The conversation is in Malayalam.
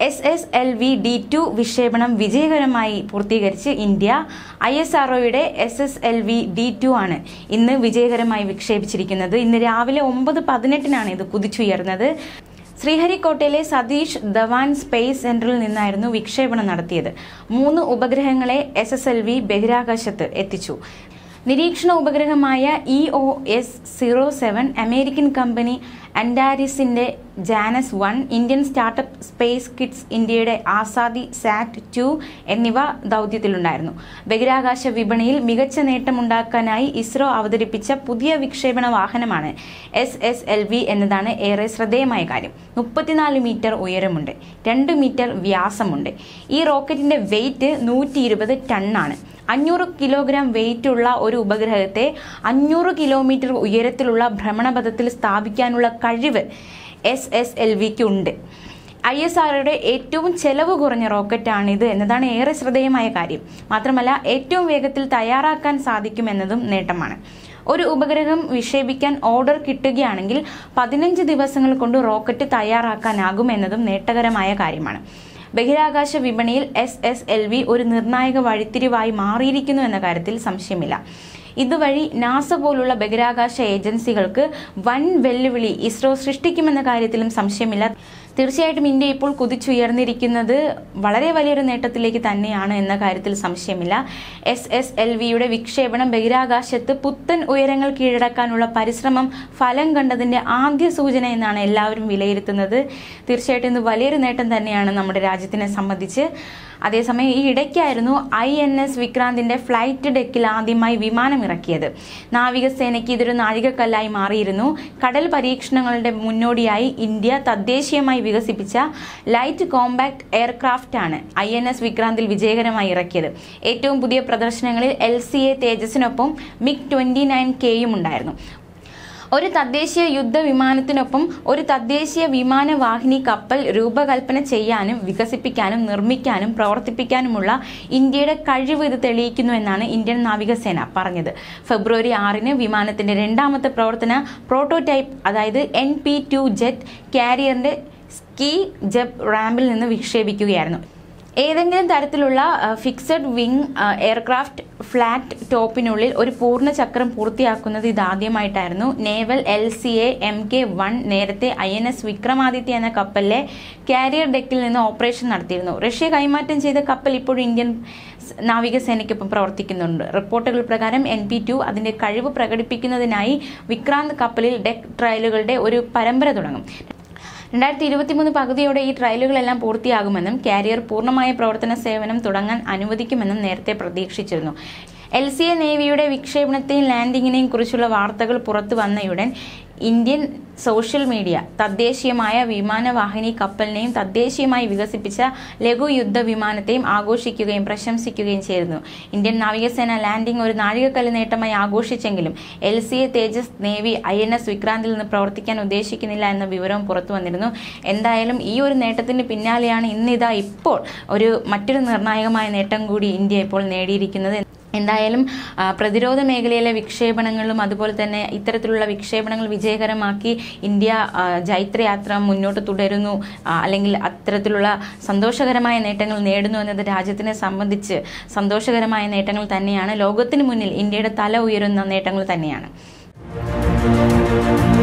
SSLV D2 വിക്ഷേപണം വിജയകരമായി പൂർത്തീകരിച്ച് ഇന്ത്യ. ISROയുടെ SSLV D2 ആണ് ഇന്ന് വിജയകരമായി വിക്ഷേപിച്ചിരിക്കുന്നത്. ഇന്ന് രാവിലെ 9:18 ഇത് കുതിച്ചുയർന്നത്. ശ്രീഹരിക്കോട്ടയിലെ സതീഷ് ധവാൻ സ്പേസ് സെന്ററിൽ നിന്നായിരുന്നു വിക്ഷേപണം നടത്തിയത്. 3 ഉപഗ്രഹങ്ങളെ SSLV ബഹിരാകാശത്ത് എത്തിച്ചു. നിരീക്ഷണ ഉപഗ്രഹമായ EOS-07, അമേരിക്കൻ കമ്പനി അൻഡാരിസിന്റെ Janus 1, Indian startup space kids ഇന്ത്യയുടെ ആസാദി സാറ്റ്-2 എന്നിവ ദൗത്യത്തിലുണ്ടായിരുന്നു. ബഹിരാകാശ വിപണിയിൽ മികച്ച നേട്ടമുണ്ടാക്കാനായി ISRO അവതരിപ്പിച്ച പുതിയ വിക്ഷേപണ വാഹനമാണ് SSLV എന്നതാണ് ഏറെ ശ്രദ്ധേയമായ കാര്യം. 34 മീറ്റർ ഉയരമുണ്ട്, 2 മീറ്റർ വ്യാസമുണ്ട്. ഈ റോക്കറ്റിന്റെ വെയിറ്റ് 120 ടണ്ണാണ്. 500 കിലോഗ്രാം വെയിറ്റുള്ള ഒരു ഉപഗ്രഹത്തെ 500 കിലോമീറ്റർ ഉയരത്തിലുള്ള ഭ്രമണപഥത്തിൽ സ്ഥാപിക്കാനുള്ള കഴിവ് SSLVക്ക് ഉണ്ട്. ISROയുടെ ഏറ്റവും ചെലവ് കുറഞ്ഞ റോക്കറ്റാണിത് എന്നതാണ് ഏറെ ശ്രദ്ധേയമായ കാര്യം. മാത്രമല്ല, ഏറ്റവും വേഗത്തിൽ തയ്യാറാക്കാൻ സാധിക്കുമെന്നതും നേട്ടമാണ്. ഒരു ഉപഗ്രഹം വിക്ഷേപിക്കാൻ ഓർഡർ കിട്ടുകയാണെങ്കിൽ 15 ദിവസങ്ങൾ കൊണ്ട് റോക്കറ്റ് തയ്യാറാക്കാനാകുമെന്നതും നേട്ടകരമായ കാര്യമാണ്. ബഹിരാകാശ വിപണിയിൽ SSLV ഒരു നിർണായക വഴിത്തിരിവായി മാറിയിരിക്കുന്നു എന്ന കാര്യത്തിൽ സംശയമില്ല. ഇതുവഴി നാസ പോലുള്ള ബഹിരാകാശ ഏജൻസികൾക്ക് വൻ വെല്ലുവിളി ISRO സൃഷ്ടിക്കുമെന്ന കാര്യത്തിലും സംശയമില്ല. തീർച്ചയായിട്ടും ഇന്ത്യ ഇപ്പോൾ കുതിച്ചുയർന്നിരിക്കുന്നത് വളരെ വലിയൊരു നേട്ടത്തിലേക്ക് തന്നെയാണ് എന്ന കാര്യത്തിൽ സംശയമില്ല. SSLVയുടെ വിക്ഷേപണം ബഹിരാകാശത്ത് പുത്തൻ ഉയരങ്ങൾ കീഴടക്കാനുള്ള പരിശ്രമം ഫലം കണ്ടതിന്റെ ആദ്യ സൂചന എന്നാണ് എല്ലാവരും വിലയിരുത്തുന്നത്. തീർച്ചയായിട്ടും ഇത് വലിയൊരു നേട്ടം തന്നെയാണ് നമ്മുടെ രാജ്യത്തിനെ സംബന്ധിച്ച്. അതേസമയം ഈ ഇടയ്ക്കായിരുന്നു INS വിക്രാന്തിന്റെ ഫ്ലൈറ്റ് ഡെക്കിൽ ആദ്യമായി വിമാനം ഇറക്കിയത്. നാവികസേനയ്ക്ക് ഇതൊരു നാഴികക്കല്ലായി മാറിയിരുന്നു. കടൽ പരീക്ഷണങ്ങളുടെ മുന്നോടിയായി ഇന്ത്യ തദ്ദേശീയമായി വികസിപ്പിച്ച ലൈറ്റ് കോമ്പാക്ട് എയർക്രാഫ്റ്റ് ആണ് INS വിക്രാന്തിൽ വിജയകരമായി ഇറക്കിയത്. ഏറ്റവും പുതിയ പ്രദർശനങ്ങളിൽ LCA തേജസിനൊപ്പം MiG-29Kയും ഉണ്ടായിരുന്നു. ഒരു തദ്ദേശീയ യുദ്ധവിമാനത്തിനൊപ്പം ഒരു തദ്ദേശീയ വിമാനവാഹിനി കപ്പൽ രൂപകൽപ്പന ചെയ്യാനും വികസിപ്പിക്കാനും നിർമ്മിക്കാനും പ്രവർത്തിപ്പിക്കാനുമുള്ള ഇന്ത്യയുടെ കഴിവ് ഇത് തെളിയിക്കുന്നു എന്നാണ് ഇന്ത്യൻ നാവികസേന പറഞ്ഞത്. ഫെബ്രുവരി 6 വിമാനത്തിന്റെ രണ്ടാമത്തെ പ്രവർത്തന പ്രോട്ടോടൈപ്പ്, അതായത് NP-2 ജെറ്റ് കാരിയറിന്റെ സ്കീ ജബ് റാമ്പിൽ നിന്ന് വിക്ഷേപിക്കുകയായിരുന്നു. ഏതെങ്കിലും തരത്തിലുള്ള ഫിക്സഡ് വിങ് എയർക്രാഫ്റ്റ് ഫ്ലാറ്റ് ടോപ്പിനുള്ളിൽ ഒരു പൂർണ്ണ ചക്രം പൂർത്തിയാക്കുന്നത് ഇതാദ്യമായിട്ടായിരുന്നു. നേവൽ LCA Mk-1 നേരത്തെ INS വിക്രമാദിത്യ എന്ന കപ്പലിലെ കാരിയർ ഡെക്കിൽ നിന്ന് ഓപ്പറേഷൻ നടത്തിയിരുന്നു. റഷ്യ കൈമാറ്റം ചെയ്ത കപ്പൽ ഇപ്പോഴും ഇന്ത്യൻ നാവികസേനയ്ക്കൊപ്പം പ്രവർത്തിക്കുന്നുണ്ട്. റിപ്പോർട്ടുകൾ പ്രകാരം NP-2 അതിന്റെ കഴിവ് പ്രകടിപ്പിക്കുന്നതിനായി വിക്രാന്ത് കപ്പലിൽ ഡെക്ക് ട്രയലുകളുടെ ഒരു പരമ്പര തുടങ്ങും. 2023 പകുതിയോടെ ഈ ട്രയലുകളെല്ലാം പൂർത്തിയാകുമെന്നും കാരിയർ പൂർണ്ണമായ പ്രവർത്തന സേവനം തുടങ്ങാൻ അനുവദിക്കുമെന്നും നേരത്തെ പ്രതീക്ഷിച്ചിരുന്നു. LCA നേവിയുടെ വിക്ഷേപണത്തെയും ലാൻഡിങ്ങിനെയും കുറിച്ചുള്ള വാർത്തകൾ പുറത്തു വന്നയുടൻ ഇന്ത്യൻ സോഷ്യൽ മീഡിയ തദ്ദേശീയമായ വിമാനവാഹിനി കപ്പലിനെയും തദ്ദേശീയമായി വികസിപ്പിച്ച ലഘു യുദ്ധ വിമാനത്തെയും ആഘോഷിക്കുകയും പ്രശംസിക്കുകയും ചെയ്തിരുന്നു. ഇന്ത്യൻ നാവികസേന ലാൻഡിംഗ് ഒരു നാഴികക്കല്ല് നേട്ടമായി ആഘോഷിച്ചെങ്കിലും LCA തേജസ് നേവി INS വിക്രാന്തിൽ നിന്ന് പ്രവർത്തിക്കാൻ ഉദ്ദേശിക്കുന്നില്ല എന്ന വിവരവും പുറത്തു വന്നിരുന്നു. എന്തായാലും ഈ ഒരു നേട്ടത്തിന് പിന്നാലെയാണ് ഇന്നിതാ ഇപ്പോൾ മറ്റൊരു നിർണായകമായ നേട്ടം കൂടി ഇന്ത്യ ഇപ്പോൾ നേടിയിരിക്കുന്നത്. എന്തായാലും പ്രതിരോധ മേഖലയിലെ വിക്ഷേപണങ്ങളും അതുപോലെ തന്നെ ഇത്തരത്തിലുള്ള വിക്ഷേപണങ്ങൾ വിജയകരമാക്കി ഇന്ത്യ ജൈത്രയാത്ര മുന്നോട്ട് തുടരുന്നു, അല്ലെങ്കിൽ അത്തരത്തിലുള്ള സന്തോഷകരമായ നേട്ടങ്ങൾ നേടുന്നു എന്നത് രാജ്യത്തിനെ സംബന്ധിച്ച് സന്തോഷകരമായ നേട്ടങ്ങൾ തന്നെയാണ്. ലോകത്തിന് മുന്നിൽ ഇന്ത്യയുടെ തല ഉയരുന്ന നേട്ടങ്ങൾ തന്നെയാണ്.